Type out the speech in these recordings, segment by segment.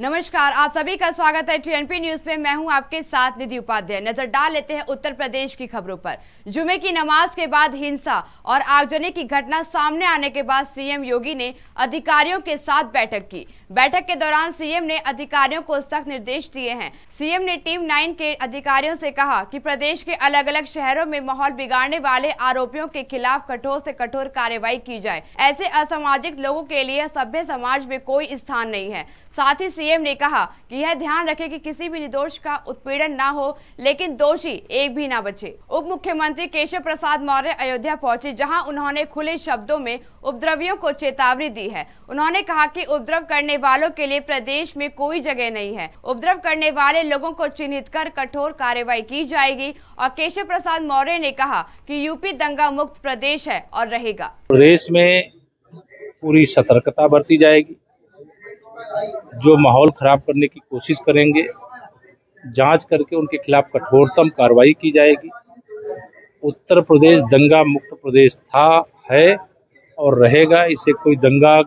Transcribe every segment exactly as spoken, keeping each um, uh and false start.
नमस्कार, आप सभी का स्वागत है टीएनपी न्यूज में। मैं हूं आपके साथ निधि उपाध्याय। नजर डाल लेते हैं उत्तर प्रदेश की खबरों पर। जुमे की नमाज के बाद हिंसा और आगजनी की घटना सामने आने के बाद सीएम योगी ने अधिकारियों के साथ बैठक की। बैठक के दौरान सीएम ने अधिकारियों को सख्त निर्देश दिए हैं। सीएम ने टीम नाइन के अधिकारियों से कहा कि प्रदेश के अलग अलग शहरों में माहौल बिगाड़ने वाले आरोपियों के खिलाफ कठोर से कठोर कार्रवाई की जाए। ऐसे असामाजिक लोगों के लिए सभ्य समाज में कोई स्थान नहीं है। साथ ही सीएम ने कहा कि यह ध्यान रखे कि किसी भी निर्दोष का उत्पीड़न ना हो, लेकिन दोषी एक भी ना बचे। उप मुख्यमंत्री केशव प्रसाद मौर्य अयोध्या पहुंचे, जहां उन्होंने खुले शब्दों में उपद्रवियों को चेतावनी दी है। उन्होंने कहा कि उपद्रव करने वालों के लिए प्रदेश में कोई जगह नहीं है। उपद्रव करने वाले लोगों को चिन्हित कर कठोर कार्रवाई की जाएगी। और केशव प्रसाद मौर्य ने कहा कि यूपी दंगा मुक्त प्रदेश है और रहेगा। प्रदेश में पूरी सतर्कता बरती जाएगी। जो माहौल खराब करने की कोशिश करेंगे, जांच करके उनके खिलाफ कठोरतम कार्रवाई की जाएगी। उत्तर प्रदेश दंगा मुक्त प्रदेश था, है और रहेगा। इसे कोई दंगा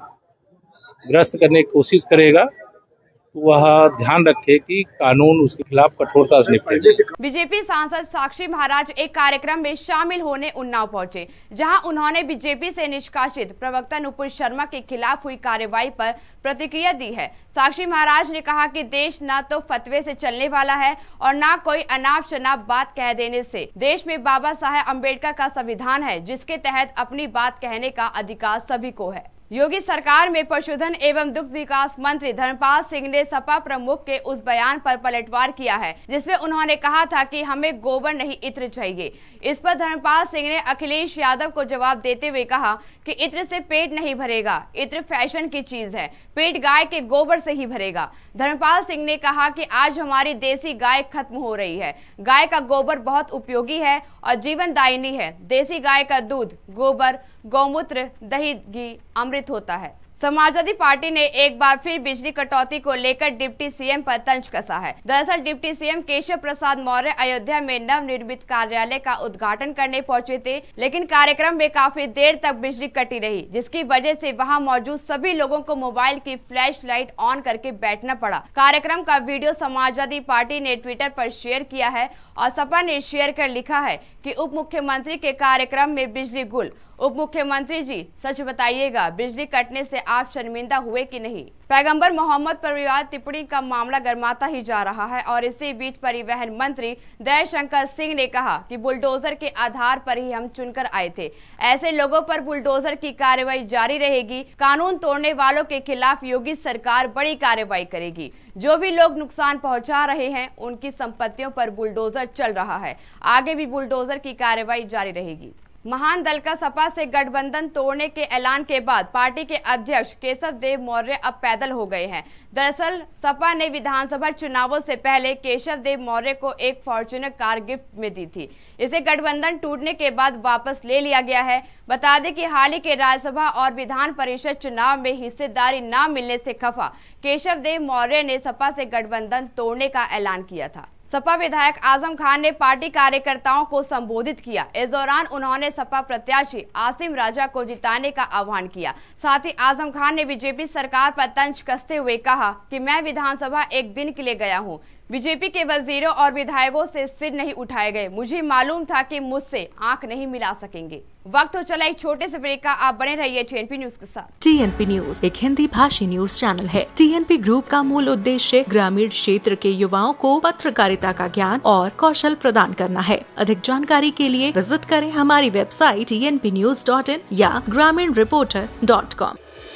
ग्रस्त करने की कोशिश करेगा तो वह ध्यान रखे कि कानून उसके खिलाफ कठोरता से निपटेगा। बीजेपी सांसद साक्षी महाराज एक कार्यक्रम में शामिल होने उन्नाव पहुंचे, जहां उन्होंने बीजेपी से निष्कासित प्रवक्ता नुपुर शर्मा के खिलाफ हुई कार्रवाई पर प्रतिक्रिया दी है। साक्षी महाराज ने कहा कि देश न तो फतवे से चलने वाला है और न कोई अनाप शनाप बात कह देने से। देश में बाबा साहेब अम्बेडकर का संविधान है, जिसके तहत अपनी बात कहने का अधिकार सभी को है। योगी सरकार में पशुधन एवं दुग्ध विकास मंत्री धर्मपाल सिंह ने सपा प्रमुख के उस बयान पर पलटवार किया है, जिसमें उन्होंने कहा था कि हमें गोबर नहीं इत्र चाहिए। इस पर धर्मपाल सिंह ने अखिलेश यादव को जवाब देते हुए कहा कि इत्र से पेट नहीं भरेगा, इत्र फैशन की चीज है, पेट गाय के गोबर से ही भरेगा। धर्मपाल सिंह ने कहा कि आज हमारी देसी गाय खत्म हो रही है। गाय का गोबर बहुत उपयोगी है और जीवनदायिनी है। देसी गाय का दूध, गोबर, गौमूत्र, दही, घी अमृत होता है। समाजवादी पार्टी ने एक बार फिर बिजली कटौती को लेकर डिप्टी सीएम पर तंज कसा है। दरअसल डिप्टी सीएम केशव प्रसाद मौर्य अयोध्या में नव निर्मित कार्यालय का उद्घाटन करने पहुंचे थे, लेकिन कार्यक्रम में काफी देर तक बिजली कटी रही, जिसकी वजह से वहां मौजूद सभी लोगों को मोबाइल की फ्लैश लाइट ऑन करके बैठना पड़ा। कार्यक्रम का वीडियो समाजवादी पार्टी ने ट्विटर पर शेयर किया है और सपा ने शेयर कर लिखा है कि उप मुख्यमंत्री के कार्यक्रम में बिजली गुल। उप मुख्यमंत्री जी, सच बताइएगा, बिजली कटने से आप शर्मिंदा हुए कि नहीं? पैगंबर मोहम्मद पर विवाद टिप्पणी का मामला गर्माता ही जा रहा है और इसी बीच परिवहन मंत्री दयाशंकर सिंह ने कहा कि बुलडोजर के आधार पर ही हम चुनकर आए थे। ऐसे लोगों पर बुलडोजर की कार्रवाई जारी रहेगी। कानून तोड़ने वालों के खिलाफ योगी सरकार बड़ी कार्रवाई करेगी। जो भी लोग नुकसान पहुंचा रहे हैं, उनकी संपत्तियों पर बुलडोजर चल रहा है। आगे भी बुलडोजर की कार्रवाई जारी रहेगी। महान दल का सपा से गठबंधन तोड़ने के ऐलान के बाद पार्टी के अध्यक्ष केशव देव मौर्य अब पैदल हो गए हैं। दरअसल सपा ने विधानसभा चुनावों से पहले केशव देव मौर्य को एक फॉर्च्यूनर कार गिफ्ट में दी थी। इसे गठबंधन टूटने के बाद वापस ले लिया गया है। बता दें कि हाल ही के राज्यसभा और विधान परिषद चुनाव में हिस्सेदारी न मिलने से खफा केशव देव मौर्य ने सपा से गठबंधन तोड़ने का ऐलान किया था। सपा विधायक आजम खान ने पार्टी कार्यकर्ताओं को संबोधित किया। इस दौरान उन्होंने सपा प्रत्याशी आसिम राजा को जिताने का आह्वान किया। साथ ही आजम खान ने बीजेपी सरकार पर तंज कसते हुए कहा कि मैं विधानसभा एक दिन के लिए गया हूं, बीजेपी के वजीरों और विधायकों से सिर नहीं उठाए गए। मुझे मालूम था कि मुझसे आंख नहीं मिला सकेंगे। वक्त हो चला एक छोटे से ब्रेक का। आप बने रहिए टीएनपी न्यूज के साथ। टीएनपी न्यूज एक हिंदी भाषी न्यूज चैनल है। टीएनपी ग्रुप का मूल उद्देश्य ग्रामीण क्षेत्र के युवाओं को पत्रकारिता का ज्ञान और कौशल प्रदान करना है। अधिक जानकारी के लिए विजिट करें हमारी website T N P news dot in या ग्रामीण रिपोर्टर डॉट कॉम।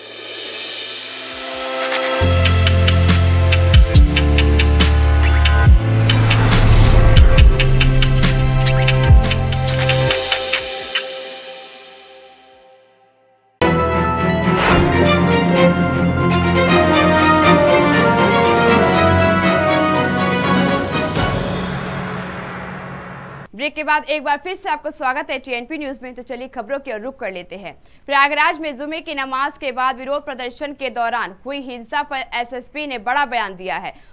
ब्रेक के बाद एक बार फिर से आपको स्वागत है टीएनपी न्यूज में। तो चलिए खबरों की ओर रुख कर लेते हैं। प्रयागराज में जुमे की नमाज के बाद विरोध प्रदर्शन के दौरान हुई हिंसा पर एसएसपी ने बड़ा बयान दिया है।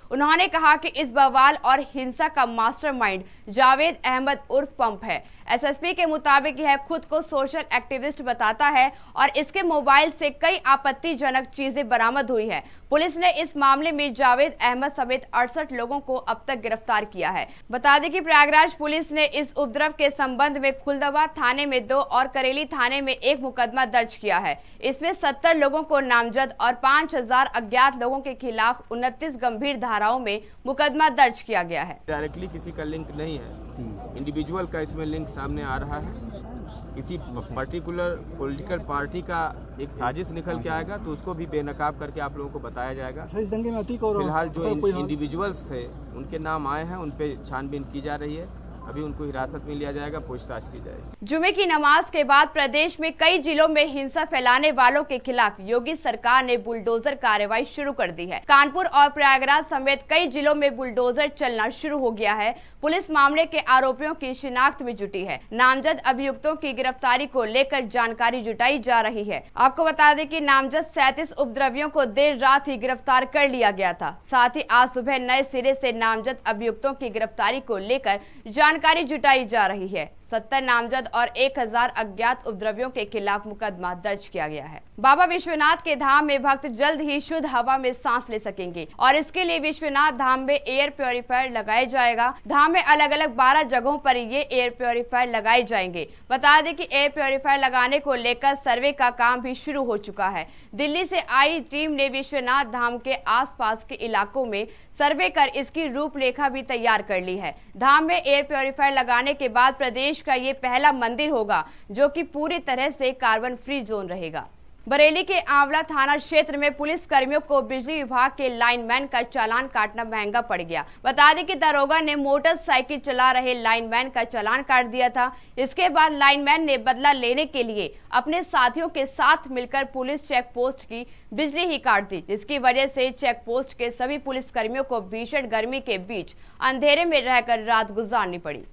उन्होंने कहा कि इस बवाल और हिंसा का मास्टरमाइंड जावेद अहमद उर्फ पंप है। एसएसपी के मुताबिक यह खुद को सोशल एक्टिविस्ट बताता है और इसके मोबाइल से कई आपत्तिजनक चीजें बरामद हुई है। पुलिस ने इस मामले में जावेद अहमद समेत अड़सठ लोगों को अब तक गिरफ्तार किया है। बता दें कि प्रयागराज पुलिस ने इस उपद्रव के संबंध में खुलदवा थाने में दो और करेली थाने में एक मुकदमा दर्ज किया है। इसमें सत्तर लोगों को नामजद और पाँच हजार अज्ञात लोगों के खिलाफ उनतीस गंभीर धाराओं में मुकदमा दर्ज किया गया है। डायरेक्टली किसी का लिंक नहीं है, इंडिविजुअल का इसमें लिंक सामने आ रहा है। किसी पर्टिकुलर पॉलिटिकल पार्टी का एक साजिश निकल के आएगा तो उसको भी बेनकाब करके आप लोगों को बताया जाएगा। फिलहाल जो इंडिविजुअल्स थे उनके नाम आए हैं, उन पे छानबीन की जा रही है। अभी उनको हिरासत में लिया जाएगा, पूछताछ की जाएगी। जुमे की नमाज के बाद प्रदेश में कई जिलों में हिंसा फैलाने वालों के खिलाफ योगी सरकार ने बुलडोजर कार्रवाई शुरू कर दी है। कानपुर और प्रयागराज समेत कई जिलों में बुलडोजर चलना शुरू हो गया है। पुलिस मामले के आरोपियों की शिनाख्त में जुटी है। नामजद अभियुक्तों की गिरफ्तारी को लेकर जानकारी जुटाई जा रही है। आपको बता दें कि नामजद सैंतीस उपद्रवियों को देर रात ही गिरफ्तार कर लिया गया था। साथ ही आज सुबह नए सिरे से नामजद अभियुक्तों की गिरफ्तारी को लेकर जानकारी जुटाई जा रही है। सत्तर नामजद और एक हजार अज्ञात उपद्रवियों के खिलाफ मुकदमा दर्ज किया गया है। बाबा विश्वनाथ के धाम में भक्त जल्द ही शुद्ध हवा में सांस ले सकेंगे और इसके लिए विश्वनाथ धाम में एयर प्योरीफायर लगाया जाएगा। धाम में अलग अलग बारह जगहों पर ये एयर प्योरीफायर लगाए जाएंगे। बता दें कि एयर प्योरीफायर लगाने को लेकर सर्वे का काम भी शुरू हो चुका है। दिल्ली से आई टीम ने विश्वनाथ धाम के आसपास के इलाकों में सर्वे कर इसकी रूपरेखा भी तैयार कर ली है। धाम में एयर प्योरीफायर लगाने के बाद प्रदेश का ये पहला मंदिर होगा जो कि पूरी तरह से कार्बन फ्री जोन रहेगा। बरेली के आंवला थाना क्षेत्र में पुलिस कर्मियों को बिजली विभाग के लाइनमैन का चालान काटना महंगा पड़ गया। बता दें कि दरोगा ने मोटरसाइकिल चला रहे लाइनमैन का चालान काट दिया था। इसके बाद लाइनमैन ने बदला लेने के लिए अपने साथियों के साथ मिलकर पुलिस चेक पोस्ट की बिजली ही काट दी, जिसकी वजह से चेक पोस्ट के सभी पुलिस कर्मियों को भीषण गर्मी के बीच अंधेरे में रहकर रात गुजारनी पड़ी।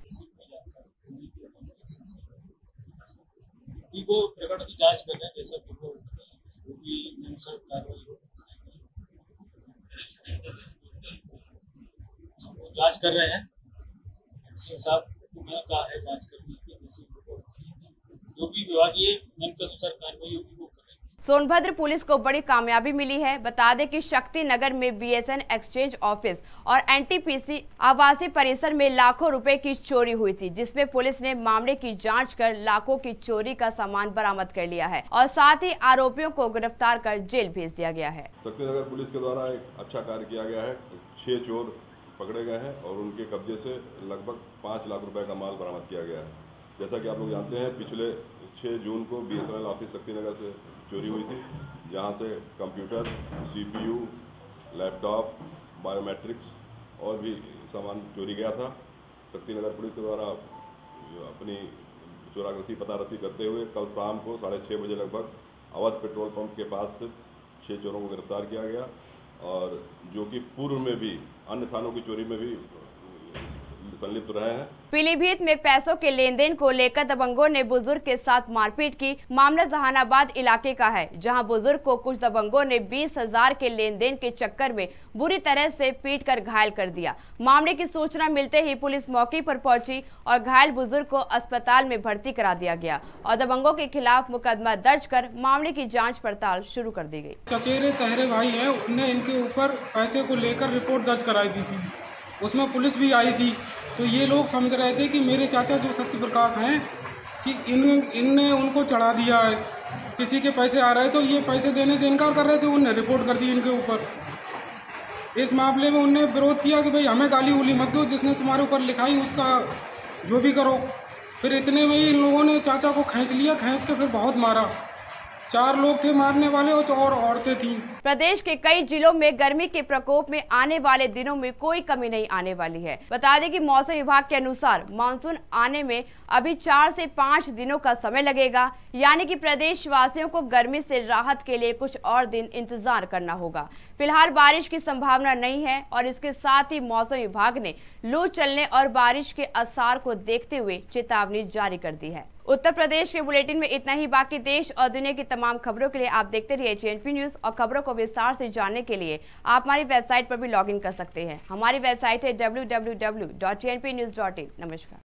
वो प्रकरण की जांच कर रहे हैं, जैसा कि वो भी अनुसार कार्रवाई हो, वो जांच कर रहे हैं। सिंह साहब ने कहा है जांच करने की, जो भी विभागीय नियम के अनुसार कार्रवाई होगी वो करेंगे। सोनभद्र पुलिस को बड़ी कामयाबी मिली है। बता दें कि शक्ति नगर में बीएसएन एक्सचेंज ऑफिस और एनटीपीसी आवासीय परिसर में लाखों रुपए की चोरी हुई थी, जिसमें पुलिस ने मामले की जांच कर लाखों की चोरी का सामान बरामद कर लिया है और साथ ही आरोपियों को गिरफ्तार कर जेल भेज दिया गया है। शक्ति नगर पुलिस के द्वारा एक अच्छा कार्य किया गया है। छह चोर पकड़े गए हैं और उनके कब्जे से लगभग पाँच लाख रुपए का माल बरामद किया गया है। जैसा कि आप लोग जानते हैं, पिछले छह जून को बीएसएनएल ऑफिस शक्ति नगर से चोरी हुई थी, जहां से कंप्यूटर, सीपीयू, लैपटॉप, बायोमेट्रिक्स और भी सामान चोरी गया था। शक्ति नगर पुलिस के द्वारा अपनी चोरागृती पतारसी करते हुए कल शाम को साढ़े छः बजे लगभग अवध पेट्रोल पंप के पास से छः चोरों को गिरफ्तार किया गया, और जो कि पूर्व में भी अन्य थानों की चोरी में भी संलिप्त रहे हैं। पीलीभीत में पैसों के लेन देन को लेकर दबंगों ने बुजुर्ग के साथ मारपीट की। मामला जहानाबाद इलाके का है, जहां बुजुर्ग को कुछ दबंगों ने बीस हजार के लेन देन के चक्कर में बुरी तरह से पीट कर घायल कर दिया। मामले की सूचना मिलते ही पुलिस मौके पर पहुंची और घायल बुजुर्ग को अस्पताल में भर्ती करा दिया गया और दबंगों के खिलाफ मुकदमा दर्ज कर मामले की जाँच पड़ताल शुरू कर दी गयी। चचेरे तहरे भाई है, उन्होंने इनके ऊपर पैसे को लेकर रिपोर्ट दर्ज कराई दी थी, उसमें पुलिस भी आई थी। तो ये लोग समझ रहे थे कि मेरे चाचा जो सत्य प्रकाश हैं कि इन इनने उनको चढ़ा दिया है, किसी के पैसे आ रहे, तो ये पैसे देने से इनकार कर रहे थे। उनने रिपोर्ट कर दी इनके ऊपर। इस मामले में उनने विरोध किया कि भाई हमें गाली उली मत दो, जिसने तुम्हारे ऊपर लिखाई उसका जो भी करो। फिर इतने में ही इन लोगों ने चाचा को खींच लिया, खींच के फिर बहुत मारा। चार लोग थे मारने वाले और औरतें थीं। प्रदेश के कई जिलों में गर्मी के प्रकोप में आने वाले दिनों में कोई कमी नहीं आने वाली है। बता दें कि मौसम विभाग के अनुसार मानसून आने में अभी चार से पाँच दिनों का समय लगेगा, यानी कि प्रदेश वासियों को गर्मी से राहत के लिए कुछ और दिन इंतजार करना होगा। फिलहाल बारिश की संभावना नहीं है और इसके साथ ही मौसम विभाग ने लू चलने और बारिश के आसार को देखते हुए चेतावनी जारी कर दी है। उत्तर प्रदेश के बुलेटिन में इतना ही। बाकी देश और दुनिया की तमाम खबरों के लिए आप देखते रहिए टीएनपी न्यूज और खबरों को को विस्तार से जानने के लिए आप हमारी वेबसाइट पर भी लॉग इन कर सकते हैं। हमारी वेबसाइट है W W W dot T N P news dot in. नमस्कार।